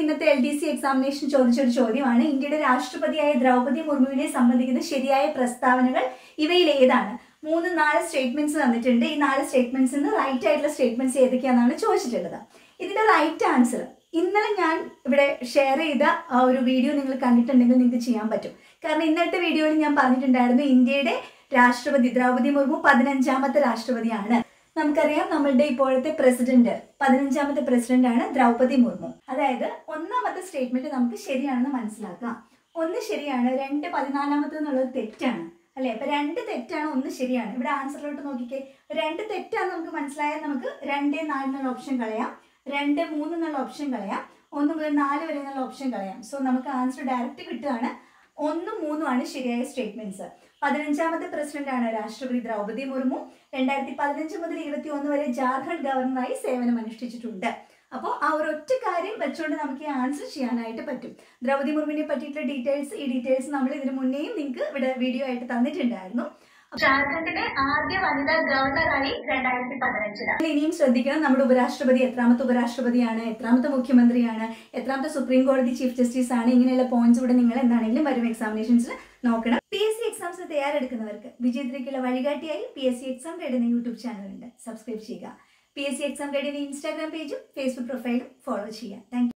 ഇന്നത്തെ LDC examination ചോദിച്ചൊരു ചോദ്യമാണ്. ഇന്ത്യയുടെ രാഷ്ട്രപതിയായ ദ്രൗപദി മുർമുവിനെ സംബന്ധിക്കുന്ന ശരിയായ പ്രസ്താവനകൾ ഇവയിൽ ഏതാണ്? 3-4 സ്റ്റേറ്റ്മെന്റ്സ് തന്നിട്ടുണ്ട്. ഈ 4 സ്റ്റേറ്റ്മെന്റ്സിൽ നിന്ന് റൈറ്റ് ആയിട്ടുള്ള സ്റ്റേറ്റ്മെന്റ്സ് ഏതൊക്കെയാണെന്നാണ് ചോദിച്ചിട്ടുള്ളത്. ഇതിന്റെ റൈറ്റ് ആൻസർ ഇന്നലെ ഞാൻ ഇവിടെ ഷെയർ ചെയ്ത ആ ഒരു വീഡിയോ നിങ്ങൾ കണ്ടിട്ടുണ്ടെങ്കിൽ നിങ്ങൾക്ക് ചെയ്യാൻ പറ്റും. കാരണം ഇന്നത്തെ വീഡിയോയിൽ ഞാൻ പറഞ്ഞിട്ടുണ്ടായിരുന്നു ഇന്ത്യയുടെ രാഷ്ട്രപതി ദ്രൗപദി മുർമു 15ാമത്തെ രാഷ്ട്രപതിയാണ്. നമുക്കറിയാം നമ്മളുടെ ഇപ്പോഴത്തെ പ്രസിഡന്റ് 15ാമത്തെ പ്രസിഡന്റ് ആണ് ദ്രൗപദി മുർമു. അതായത് ഒന്നാമത്തെ സ്റ്റേറ്റ്മെന്റ് നമുക്ക് ശരിയാണെന്ന് മനസ്സിലാക്കാം. 1 ശരിയാണ്, 2 14ാമത്തെ എന്നുള്ളത് തെറ്റാണ് അല്ലെ? അപ്പൊ 2 തെറ്റാണ്, 1 ശരിയാണ്. ഇവിടെ ആൻസറിലോട്ട് നോക്കിക്കേ, 2 തെറ്റാന്ന് നമുക്ക് മനസ്സിലായാൽ നമുക്ക് 2, 4 എന്നുള്ള ഓപ്ഷൻ കളയാം, 2, 3 എന്നുള്ള ഓപ്ഷൻ കളയാം, 1 മുതൽ 4 വരെ എന്നുള്ള ഓപ്ഷൻ കളയാം. സോ നമുക്ക് ആൻസർ ഡയറക്റ്റ് കിട്ടുകയാണ്. 1, 3 ആണ് ശരിയായ സ്റ്റേറ്റ്മെന്റ്സ്. 15ാമത്തെ പ്രസിഡന്റ് ആണ് രാഷ്ട്രപതി ദ്രൗപദി മുർമു. 2015 മുതൽ 21 വരെ ജാർഖണ്ഡ് ഗവർണറായി സേവനം അനുഷ്ഠിച്ചിട്ടുണ്ട്. അപ്പോൾ ആ ഒരു ഒറ്റ കാര്യം വെച്ചുകൊണ്ട് നമുക്ക് ഈ ആൻസർ ചെയ്യാനായിട്ട് പറ്റും. ദ്രൗപദി മുർമുവിനെ പറ്റിയിട്ടുള്ള ഈ ഡീറ്റെയിൽസ് നമ്മൾ ഇതിനു മുന്നേയും നിങ്ങൾക്ക് ഇവിടെ വീഡിയോ ആയിട്ട് തന്നിട്ടുണ്ടായിരുന്നു. ജാർഖണ്ഡിന്റെ ആദ്യ വനിതാ ഗവർണറായി 2015. ഇനിയും ശ്രദ്ധിക്കണം, നമ്മുടെ ഉപരാഷ്ട്രപതി എത്രാമത്തെ ഉപരാഷ്ട്രപതിയാണ്, എത്രാമത്തെ മുഖ്യമന്ത്രിയാണ്, എത്രാമത്തെ സുപ്രീം കോടതി ചീഫ് ജസ്റ്റിസ് ആണ്. ഇങ്ങനെയുള്ള പോയിന്റ്സ് ഇവിടെ നിങ്ങൾ എന്താണെങ്കിലും വരും എക്സാമിനേഷൻസിൽ നോക്കണം. PSC എക്സാംസിന് തയ്യാറെടുക്കുന്നവർക്ക് വിജയത്തിലേക്കുള്ള വഴികാട്ടിയായി PSC എക്സാം ഗൈഡ് എന്ന യൂട്യൂബ് ചാനലുണ്ട്. സബ്സ്ക്രൈബ് ചെയ്യുക. PSC എക്സാം ഗൈഡിന്റെ ഇൻസ്റ്റാഗ്രാം പേജും ഫേസ്ബുക്ക് പ്രൊഫൈലും ഫോളോ ചെയ്യുക. Thank U.